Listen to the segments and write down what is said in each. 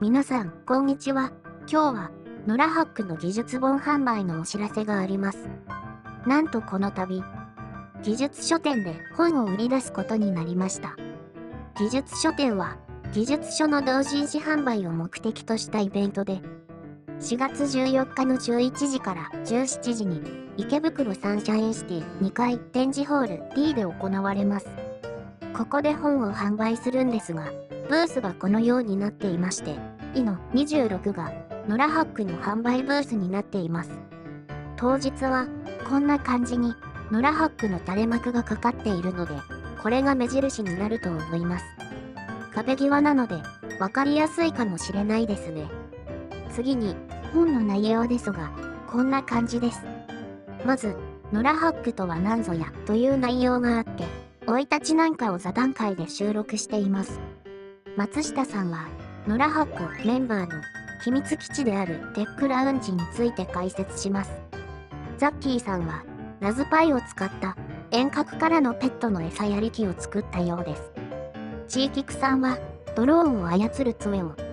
皆さん、こんにちは。今日は、ノラハックの技術本販売のお知らせがあります。なんとこの度、技術書店で本を売り出すことになりました。技術書店は、技術書の同人誌販売を目的としたイベントで、4月14日の11時から17時に、池袋サンシャインシティ2階展示ホール D で行われます。ここで本を販売するんですが、ブースがこのようになっていまして、イノ26がノラハックの販売ブースになっています。当日はこんな感じにノラハックの垂れ幕がかかっているので、これが目印になると思います。壁際なのでわかりやすいかもしれないですね。次に本の内容ですが、こんな感じです。まず、ノラハックとは何ぞやという内容があって、生い立ちなんかを座談会で収録しています。松下さんは、ノラハックメンバーの秘密基地であるテックラウンジについて解説します。ザッキーさんは、ラズパイを使った遠隔からのペットの餌やり機を作ったようです。チーキクさんは、ドローンを操る杖を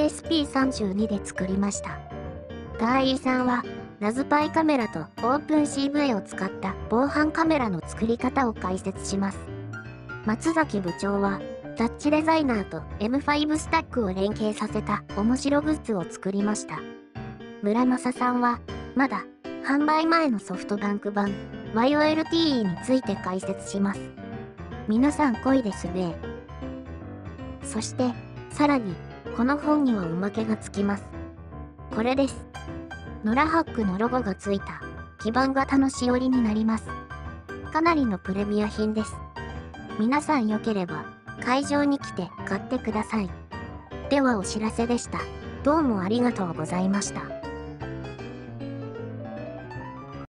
ESP32 で作りました。ガーイーさんは、ラズパイカメラとオープン CV を使った防犯カメラの作り方を解説します。松崎部長は、タッチデザイナーと M5 スタックを連携させた面白グッズを作りました。村正さんは、まだ販売前のソフトバンク版 YOLTE について解説します。皆さん濃いですね。そして、さらに、この本にはおまけがつきます。これです。ノラハックのロゴがついた基板型のしおりになります。かなりのプレミア品です。皆さんよければ、会場に来て買ってください。ではお知らせでした。どうもありがとうございました。